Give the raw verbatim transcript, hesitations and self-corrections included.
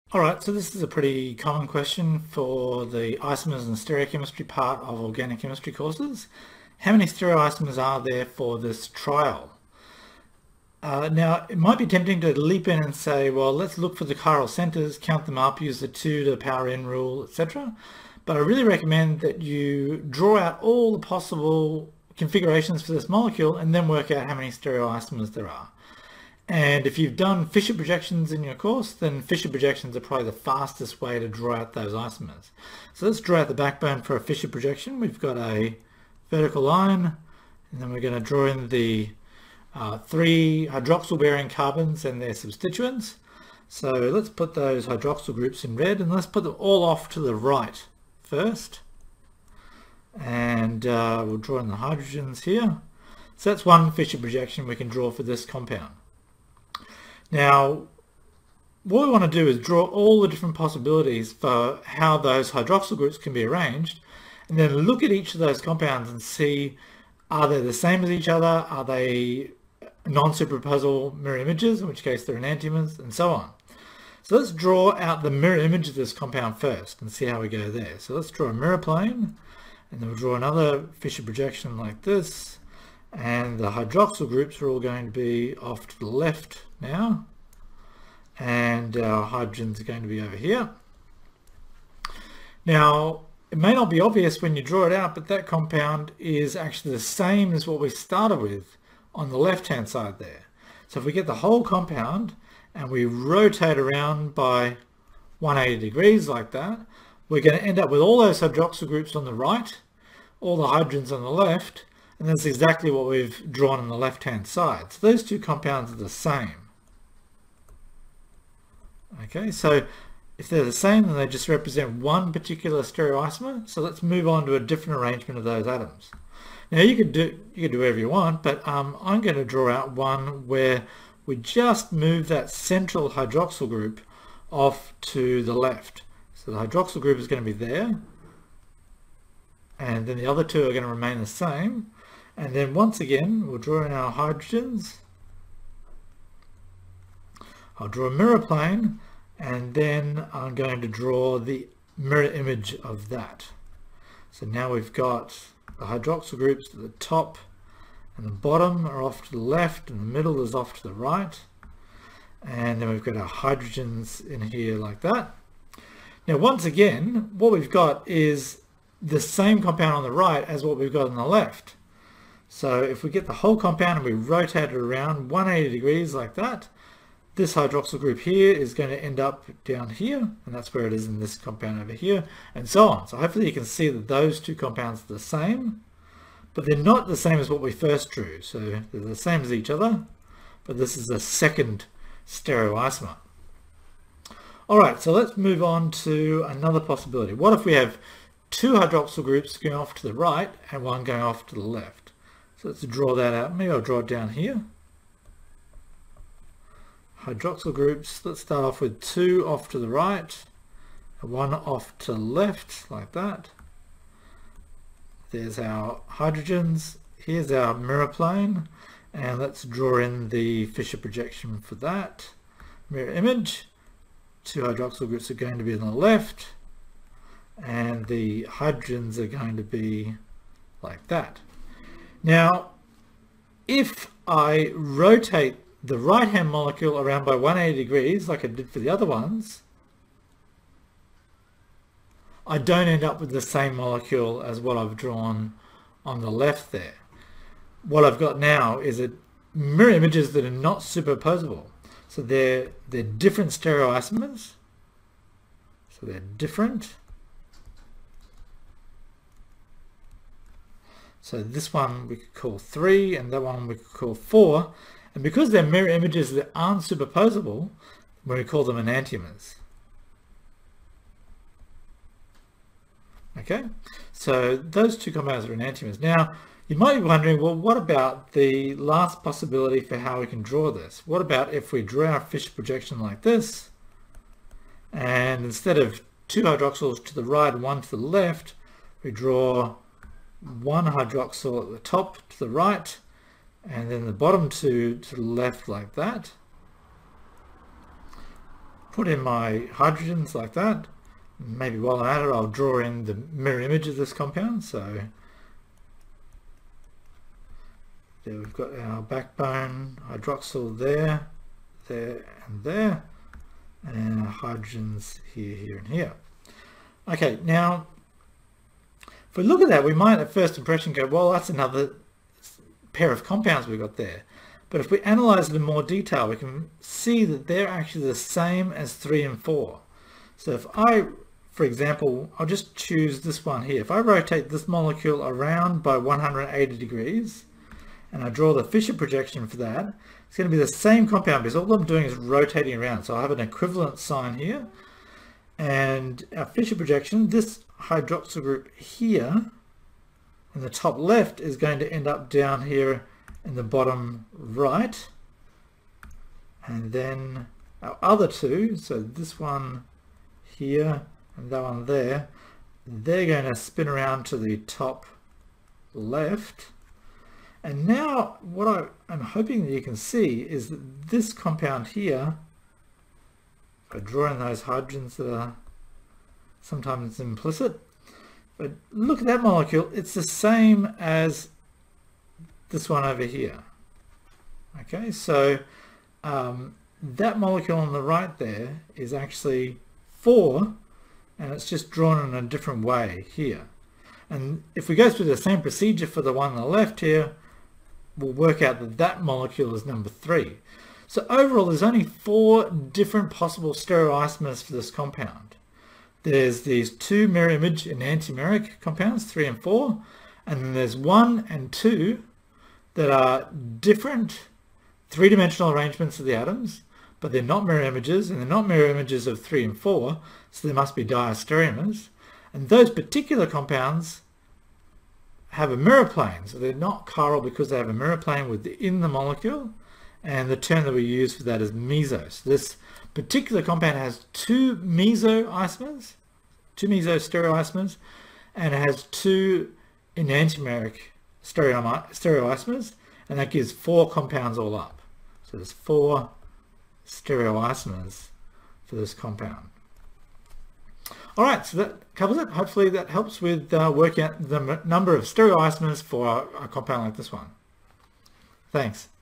Alright, so this is a pretty common question for the isomers and stereochemistry part of organic chemistry courses. How many stereoisomers are there for this trial? Uh, now, it might be tempting to leap in and say, well, let's look for the chiral centers, count them up, use the two to the power n rule, et cetera. But I really recommend that you draw out all the possible configurations for this molecule and then work out how many stereoisomers there are. And if you've done Fisher projections in your course, then Fisher projections are probably the fastest way to draw out those isomers. So let's draw out the backbone for a Fisher projection. We've got a vertical line, and then we're going to draw in the uh, three hydroxyl bearing carbons and their substituents. So let's put those hydroxyl groups in red, and let's put them all off to the right first. And uh, we'll draw in the hydrogens here. So that's one Fisher projection we can draw for this compound. Now, what we want to do is draw all the different possibilities for how those hydroxyl groups can be arranged, and then look at each of those compounds and see, are they the same as each other? Are they non-superposable mirror images, in which case they're enantiomers, and so on. So let's draw out the mirror image of this compound first and see how we go there. So let's draw a mirror plane, and then we'll draw another Fisher projection like this, and the hydroxyl groups are all going to be off to the left now, and our hydrogens are going to be over here. Now, it may not be obvious when you draw it out, but that compound is actually the same as what we started with on the left hand side there. So if we get the whole compound and we rotate around by one hundred eighty degrees like that, we're going to end up with all those hydroxyl groups on the right, all the hydrogens on the left, and that's exactly what we've drawn on the left hand side. So those two compounds are the same. Okay, so if they're the same, then they just represent one particular stereoisomer. So let's move on to a different arrangement of those atoms. Now you could do you could do whatever you want, but um, I'm going to draw out one where we just move that central hydroxyl group off to the left. So the hydroxyl group is going to be there, and then the other two are going to remain the same. And then once again, we'll draw in our hydrogens. I'll draw a mirror plane, and then I'm going to draw the mirror image of that. So now we've got the hydroxyl groups at the top and the bottom are off to the left, and the middle is off to the right. And then we've got our hydrogens in here like that. Now once again, what we've got is the same compound on the right as what we've got on the left. So if we get the whole compound and we rotate it around one hundred eighty degrees like that, this hydroxyl group here is going to end up down here, and that's where it is in this compound over here, and so on. So hopefully you can see that those two compounds are the same, but they're not the same as what we first drew. So they're the same as each other, but this is a second stereoisomer. All right, so let's move on to another possibility. What if we have two hydroxyl groups going off to the right and one going off to the left? So let's draw that out. Maybe I'll draw it down here. Hydroxyl groups, let's start off with two off to the right and one off to the left like that. There's our hydrogens, here's our mirror plane, and let's draw in the Fisher projection for that. Mirror image, two hydroxyl groups are going to be on the left, and the hydrogens are going to be like that. Now, if I rotate the right hand molecule around by one hundred eighty degrees like I did for the other ones, I don't end up with the same molecule as what I've drawn on the left there. What I've got now is a mirror images that are not superposable. So they're, they're different stereoisomers. So they're different. So this one we could call three, and that one we could call four. And because they're mirror images that aren't superposable, we call them enantiomers. Okay, so those two compounds are enantiomers. Now, you might be wondering, well, what about the last possibility for how we can draw this? What about if we draw our Fisher projection like this, and instead of two hydroxyls to the right and one to the left, we draw one hydroxyl at the top to the right, and then the bottom two to the left like that. put in my hydrogens like that. Maybe while I'm at it, I'll draw in the mirror image of this compound. So there we've got our backbone hydroxyl there, there and there, and our hydrogens here, here and here. Okay, now if we look at that, we might at first impression go, well, that's another pair of compounds we've got there. But if we analyze it in more detail, we can see that they're actually the same as three and four. So if I, for example, I'll just choose this one here. If I rotate this molecule around by one hundred eighty degrees, and I draw the Fisher projection for that, it's going to be the same compound because all I'm doing is rotating around. So I have an equivalent sign here. And our Fisher projection, this hydroxyl group here in the top left is going to end up down here in the bottom right. And then our other two, so this one here and that one there, they're going to spin around to the top left. And now what I, I'm hoping that you can see is that this compound here, if I draw in those hydrogens that are sometimes implicit, but look at that molecule, it's the same as this one over here. Okay, so um, that molecule on the right there is actually four, and it's just drawn in a different way here. And if we go through the same procedure for the one on the left here, we'll work out that that molecule is number three. So overall, there's only four different possible stereoisomers for this compound. There's these two mirror image enantiomeric compounds, three and four, and then there's one and two that are different three-dimensional arrangements of the atoms, but they're not mirror images, and they're not mirror images of three and four, so they must be diastereomers. And those particular compounds have a mirror plane, so they're not chiral because they have a mirror plane within the molecule, and the term that we use for that is meso. So this particular compound has two meso isomers, two meso stereoisomers, and it has two enantiomeric stereoisomers, and that gives four compounds all up. So there's four stereoisomers for this compound. All right, so that covers it. Hopefully that helps with uh, working out the number of stereoisomers for a compound like this one. Thanks.